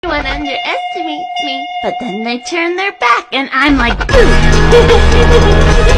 Everyone underestimates me, but then they turn their back and I'm like, boom!